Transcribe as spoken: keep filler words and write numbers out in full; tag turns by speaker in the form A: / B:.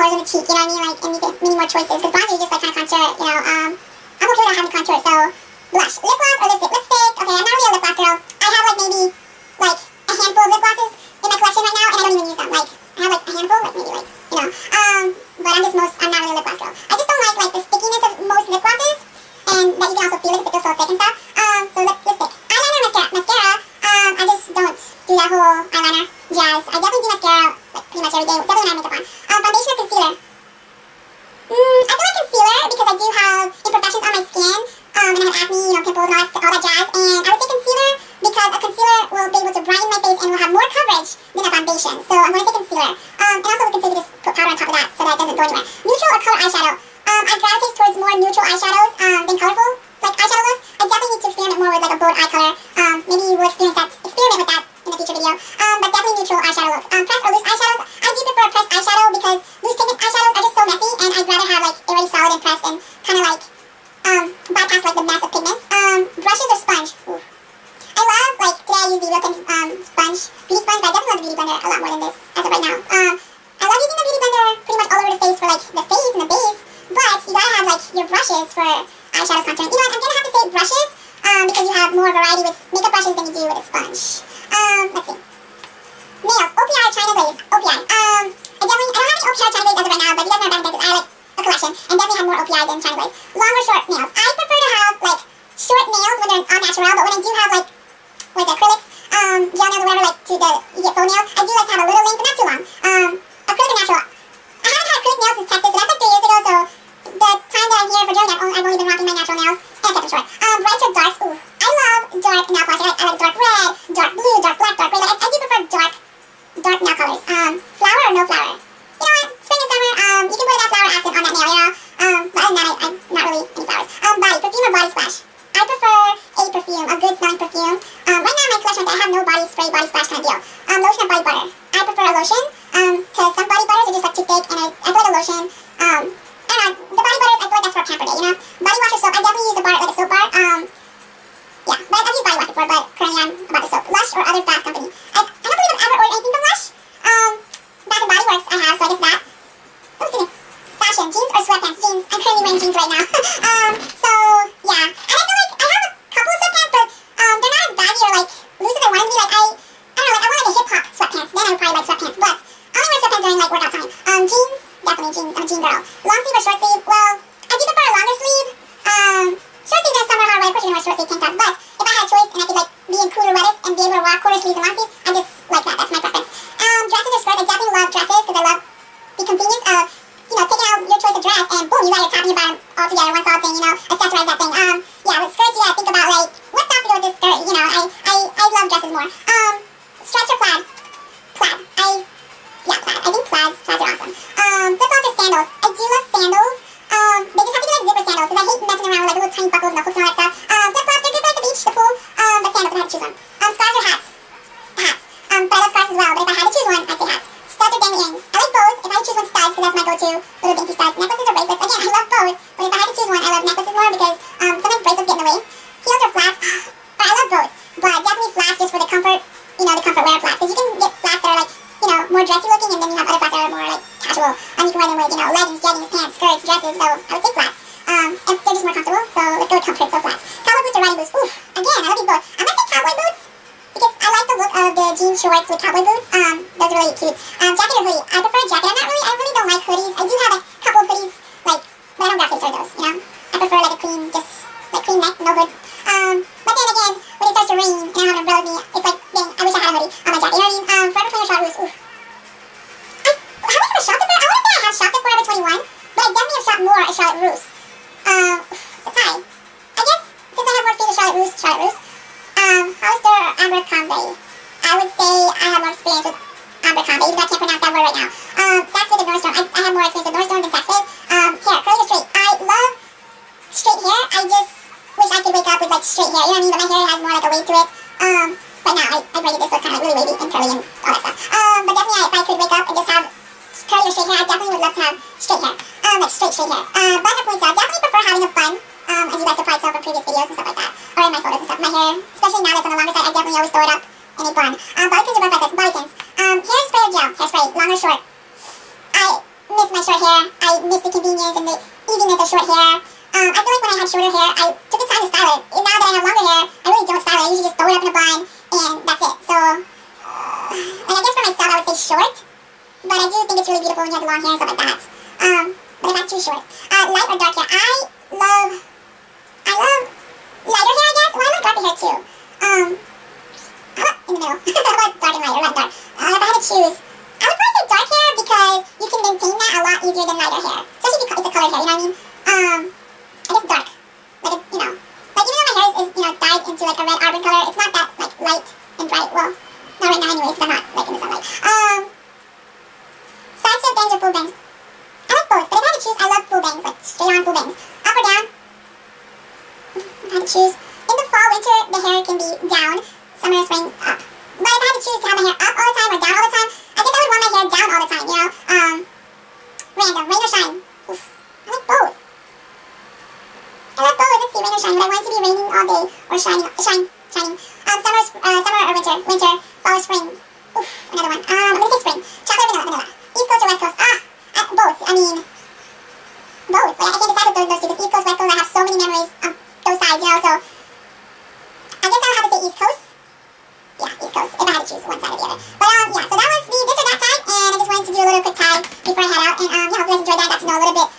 A: colors on the cheek, you know what I mean? Like, and you get many more choices. Because bronzer, you just like kind of contour, you know. Um, I'm okay without having contour, so blush. Lip gloss or lipstick? Lipstick. Okay, I'm not really a lip gloss girl. I have like maybe like a handful of lip glosses in my collection right now, and I don't even use them. Like, I have like a handful, like maybe like, you know. Um, but I'm just most, I'm not really a lip gloss girl. I just don't like like the stickiness of most lip glosses, and that you can also feel it if it feels so thick and stuff. Um, so lip, lipstick. Eyeliner, mascara. Mascara. Um, I just don't do that whole eyeliner jazz. I definitely do mascara like pretty much every day. Definitely when I have makeup on. Um, foundation or concealer? Mm, I feel like concealer because I do have imperfections on my skin. Um, and I have acne, you know, pimples and all that, all that jazz. And I would say concealer because a concealer will be able to brighten my face and will have more coverage than a foundation. So I'm going to say concealer. Um, and also with concealer, just put powder on top of that so that it doesn't go anywhere. Neutral or color eyeshadow? Um, I gravitate towards more neutral eyeshadows um, than colorful like eyeshadow looks. I definitely need to experiment more with like a bold eye color. Um, maybe you will experience that, experiment with that in a future video. Um, but definitely neutral eyeshadow look. Um, pressed or loose eyeshadows? I do prefer pressed eyeshadow because loose pigment eyeshadows are just so messy, and I'd rather have like already solid and pressed and kind of like um bypass like the mess of pigments. Um, brushes or sponge? Ooh. I love like today I use the Wilkins um sponge, beauty sponge, but I definitely love the beauty blender a lot more than this as of right now. Um, I love using the beauty blender pretty much all over the face for like the face and the base, but you gotta have like your brushes for eyeshadows contouring. You know what? I'm gonna have to say brushes um because you have more variety with makeup brushes than you do with a sponge. Um, let's see. Nails, O P I or China Glaze? O P I. Um, I definitely, I don't have any O P I or China Glaze as of right now, but you guys know back in the day, I like a collection, and definitely have more O P I than China Glaze. Long or short nails? I prefer to have, like, short nails when they're all natural, but when I do have, like, what is that, acrylics, um, gel nails or whatever, like, to the, you get faux nails, I do like to have a little length, but not too long. Um, acrylic or natural? I haven't had acrylic nails since Texas, so that's like three years ago, so the time that I'm here for Joey, I've only, I've only been rocking my natural nails, and I kept them short. Um, brights or darks? Ooh, I love dark nail polish. I like, I like dark red, dark blue, dark black, dark gray. Like, I, I do prefer dark, dark nail colors. Um, flower or no flower? You know what? Spring and summer, um, you can put that flower accent on that nail, you know? Um, but other than that, I, I'm not really any flowers. Um, body, perfume or body splash? I prefer a perfume, a good smelling perfume. Um, right now in my collection, I have no body spray, body splash kind of deal. Um, lotion or body butter? I prefer a lotion, um, because some body butters are just like too thick, and I, I feel like a lotion, um, I don't know, the body butters, I feel like that's for a pamper day, you know? Body wash or soap, I definitely use the bar, like a soap bar, um, yeah, but I've used body wash before, but currently I'm about the soap. Lush or other fast company? I, I don't believe I've ever ordered anything from Lush. Um, Bath and Body Works I have, so I guess that. Oh, excuse me. Fashion, jeans or sweatpants? Jeans. I'm currently wearing jeans right now. um, so, yeah. And I feel like I have a couple of sweatpants, but um, they're not as baggy or like loose as I want them to be. Like, I, I don't know, like I want like a hip-hop sweatpants, then I would probably like sweatpants, but I only wear sweatpants during like workout time. Um, jeans? Definitely jeans. I'm a jean girl. Long sleeve or short sleeve? Well, I do prefer a longer sleeve. Um, short sleeves are somewhat hard, right? Of course you're gonna wear short sleeve tank tops, but if I had a choice and I could like be in cooler weather and be able to rock quarter sleeves and long sleeves, I just like that. That's my preference. Um, dresses or skirts? I definitely love dresses because I love the convenience of, you know, taking out your choice of dress and boom, you got your top and your bottom all together, one solid thing, you know, accessorize that thing. Um, yeah, with skirts, yeah, think about like, what top to go with this skirt, you know, I, I, I love dresses more. Um, stripes or plaid? Plaid. I, yeah, plaid. I think plaids, plaids are awesome. Um, flip-flops or sandals? I do love sandals. Um, they just have to be like zipper sandals because I hate messing around with like the little tiny buckles and the hooks and all that stuff. Um, flip-flops, they're good for like the beach, the pool, um, but sandals, if I had to choose one. Um, scarves or hats? Hats. Um, but I love scarves as well, but if I had to choose one, I'd say hats. Studs or dangly earrings? I like both. If I had to choose one, studs, because that's my go-to, little dainty studs. Necklaces or bracelets? Again, I love both, but if I had to choose one, I love necklaces more because um, sometimes bracelets get in the way. Heels or flats? But I love both, but definitely flats just for the comfort, you know, the comfort wear flats. Because you can get flats that are like, you know, more dressy looking, and then you have other flats that are more like casual. Um, you can wear them with, you know, leggings, jeggings, pants, skirts, dresses, so I would say flats. Um, and they're just more comfortable, so let's go with comfort, so flats. Cowboy boots or riding boots? Oof, again, I love these both. I'm gonna say cowboy boots, because I like the look of the jean shorts with cowboy boots. Um, those are really cute. Um, jacket or hoodie? I prefer a jacket. I'm not really, I really don't like hoodies. I do have a couple of hoodies, like, but I don't gravitate toward those, you know? I prefer like a clean, just, like clean neck, no hood. Um, but then again, when it starts to rain, and I have an umbrella with me, it's like, dang, I wish I had a hoodie on my jacket, you know what I mean? Um, forever twenty or short roofs? Oof. I, have I ever shopped at Forever? I want to say I have shopped at Forever twenty-one, but I definitely have shopped more at Charlotte Russe. Um, it's a tie. I guess, since I have more feet at Charlotte Russe, Charlotte Russe. Um, Hollister or Abercrombie? I would say I have more experience with Abercrombie, even though I can't pronounce that word right now. Um, Saxfit or Nordstrom? I, I have more experience with Nordstrom than Saxfit. Um, hair, curly or straight? I love straight hair. I just wish I could wake up with like straight hair, you know what I mean? But my hair has more like a wave to it. Um, but now I, I braided this, so it's kind of like really wavy and curly and all that stuff. Um, but definitely I, if I could wake up and just have curly or straight hair, I definitely would love to have straight hair. Um, like straight, straight hair. Um, button or ponytail? I definitely prefer having a bun. Um, as you guys have probably saw from previous videos and stuff like that, or in my photos and stuff. My hair, especially now that's on the longer side, I definitely always throw it up in a bun. Um, body pins or butterflies? Body pins. Um, hairspray or gel? Hairspray, long or short? I, miss my short hair. I miss the convenience and the easiness of short hair. Um, I feel like when I had shorter hair, I took the time to style it. And now that I have longer hair, I really don't style it. I usually just throw it up in a bun, and that's it. So, uh, like, I guess for myself, I would say short. But I do think it's really beautiful when you have the long hair and stuff like that. Um, but if I choose short. Uh, light or dark hair? I love, I love lighter hair, I guess. Well, I love darker hair too. Um, how about in the middle? How about dark and light, or light and dark? Uh, if I had to choose, I would probably say dark hair because you can maintain that a lot easier than lighter hair. Especially if it's a colored hair, you know what I mean? Um, I guess dark. Like, you know, like even though my hair is, is, you know, dyed into like a red auburn color, it's not that like light and bright. Well, not right now anyways, because I'm not like in the sunlight. Um, side step bangs or full bangs? I like both, but if I had to choose, I love full bangs, like straight on full bangs. Up or down? If I had to choose, in the fall, winter, the hair can be down. Summer, spring, up. But if I had to choose to have my hair up all the time or down all the time, I guess I would want my hair down all the time, you know? Um, random, rain or shine? Oof, I like both. I like both. Let's see, rain or shine. Would I want it to be raining all day or shining? Shine, shining. Um, summer, uh, summer or winter? Winter, fall or spring? Oof, another one. Um, I'm gonna say spring. Chocolate or vanilla? Vanilla. East Coast or West Coast? Ah, uh, both. I mean, both. Like, I can't decide between those two. Because East Coast, West Coast, I have so many memories on those sides, you know. So I guess I would have to say East Coast. Yeah, East Coast. If I had to choose one side or the other. But um, yeah. So that was the this or that time, and I just wanted to do a little quick time before I head out. And um, yeah, hope you guys enjoyed that. Got to know a little bit